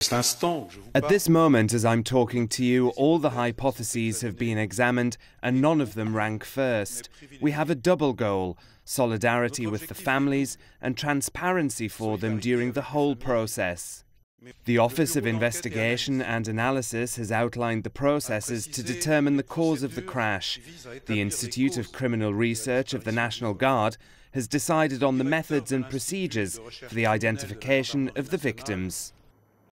At this moment, as I'm talking to you, all the hypotheses have been examined and none of them rank first. We have a double goal: solidarity with the families and transparency for them during the whole process. The Office of Investigation and Analysis has outlined the processes to determine the cause of the crash. The Institute of Criminal Research of the National Guard has decided on the methods and procedures for the identification of the victims.